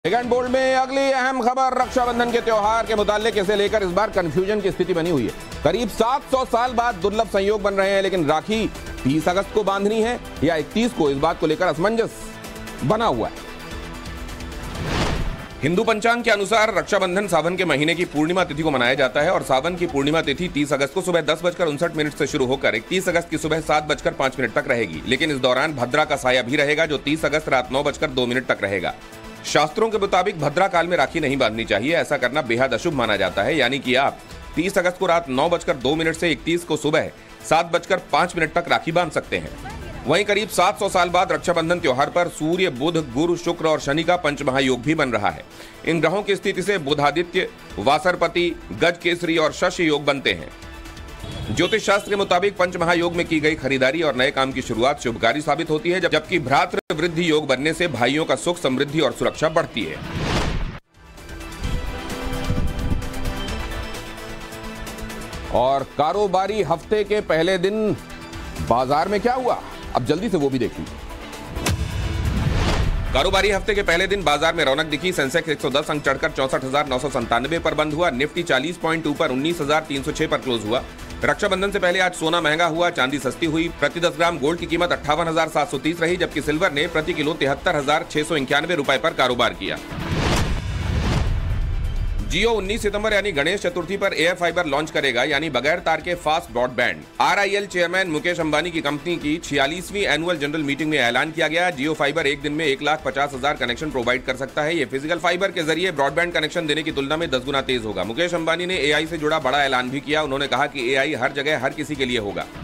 Weekend bold में अगली अहम खबर रक्षाबंधन के त्योहार के मुताल्लिक इसे लेकर इस बार कंफ्यूजन की स्थिति बनी हुई है। करीब 700 साल बाद दुर्लभ संयोग बन रहे हैं, लेकिन राखी 30 अगस्त को बांधनी है या 31 को, इस बात को लेकर असमंजस बना हुआ है। हिंदू पंचांग के अनुसार रक्षाबंधन सावन के महीने की पूर्णिमा तिथि को मनाया जाता है और सावन की पूर्णिमा तिथि 30 अगस्त को सुबह 10:59 से शुरू होकर 31 अगस्त की सुबह 7:05 तक रहेगी। लेकिन इस दौरान भद्रा का साया भी रहेगा, जो 30 अगस्त रात 9:02 तक रहेगा। शास्त्रों के मुताबिक भद्रा काल में राखी नहीं बांधनी चाहिए। ऐसा करना बेहद अशुभ माना जाता है, यानी कि आप 30 अगस्त को रात 9:02 से 31 को सुबह 7:05 तक राखी बांध सकते हैं। वहीं करीब 700 साल बाद रक्षाबंधन त्योहार पर सूर्य, बुध, गुरु, शुक्र और शनि का पंचमहायोग भी बन रहा है। इन ग्रहों की स्थिति से बुधादित्य, वासरपति, गज केसरी और शश योग बनते हैं। ज्योतिष शास्त्र के मुताबिक पंचमहायोग में की गई खरीदारी और नए काम की शुरुआत शुभकारी साबित होती है, जबकि भ्रातृ वृद्धि योग बनने से भाइयों का सुख, समृद्धि और सुरक्षा बढ़ती है। और कारोबारी हफ्ते के पहले दिन बाजार में क्या हुआ, अब जल्दी से वो भी देख लीजिए। कारोबारी हफ्ते के पहले दिन बाजार में रौनक दिखी। सेंसेक्स 110 अंक चढ़कर 64,997 पर बंद हुआ। निफ्टी 40 पॉइंट ऊपर 19,306 पर क्लोज हुआ। रक्षाबंधन से पहले आज सोना महंगा हुआ, चांदी सस्ती हुई। प्रति 10 ग्राम गोल्ड की कीमत 58,730 रही, जबकि सिल्वर ने प्रति किलो 73,691 रुपए पर कारोबार किया। जियो 19 सितंबर यानी गणेश चतुर्थी पर एयर फाइबर लॉन्च करेगा, यानी बगैर तार के fast broadband. RIL chairman Mukesh Ambani की कंपनी की 46वीं एनुअल जनरल मीटिंग में ऐलान किया गया। जियो फाइबर एक दिन में 1,50,000 कनेक्शन प्रोवाइड कर सकता है। ये फिजिकल फाइबर के जरिए ब्रॉडबैंड कनेक्शन देने की तुलना में 10 गुना तेज होगा। मुकेश अंबानी ने AI से जुड़ा बड़ा ऐलान भी किया। उन्होंने कहा कि AI हर जगह हर किसी के लिए होगा।